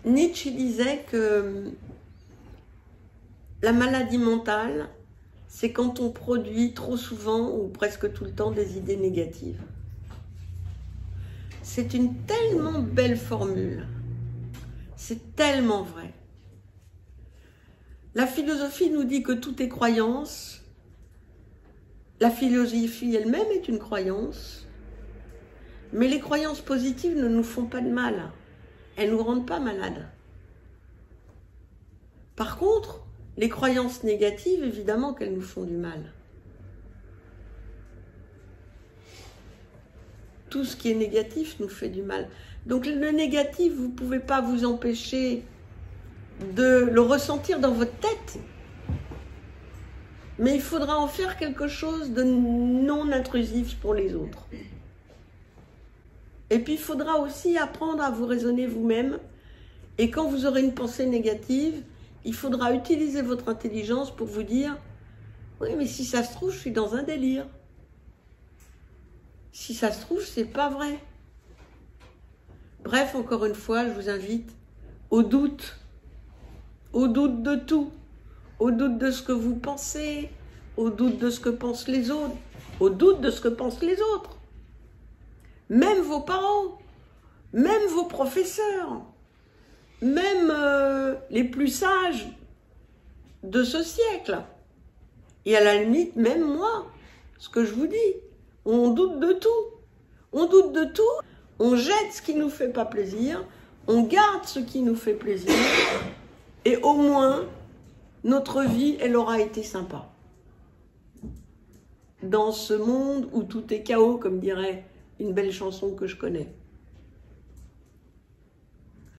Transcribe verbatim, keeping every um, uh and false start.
Nietzsche disait que la maladie mentale, c'est quand on produit trop souvent ou presque tout le temps des idées négatives. C'est une tellement belle formule, c'est tellement vrai. La philosophie nous dit que tout est croyance, la philosophie elle-même est une croyance, mais les croyances positives ne nous font pas de mal, elles ne nous rendent pas malades. Par contre, les croyances négatives, évidemment qu'elles nous font du mal. Tout ce qui est négatif nous fait du mal. Donc le négatif, vous ne pouvez pas vous empêcher de le ressentir dans votre tête. Mais il faudra en faire quelque chose de non intrusif pour les autres. Et puis il faudra aussi apprendre à vous raisonner vous-même. Et quand vous aurez une pensée négative, il faudra utiliser votre intelligence pour vous dire « Oui, mais si ça se trouve, je suis dans un délire. Si ça se trouve, c'est pas vrai. » Bref, encore une fois, je vous invite au doute. Au doute de tout. Au doute de ce que vous pensez. Au doute de ce que pensent les autres. Au doute de ce que pensent les autres. Même vos parents. Même vos professeurs. Même euh, les plus sages de ce siècle. Et à la limite, même moi, ce que je vous dis, on doute de tout. On doute de tout, on jette ce qui ne nous fait pas plaisir, on garde ce qui nous fait plaisir, et au moins, notre vie, elle aura été sympa. Dans ce monde où tout est chaos, comme dirait une belle chanson que je connais.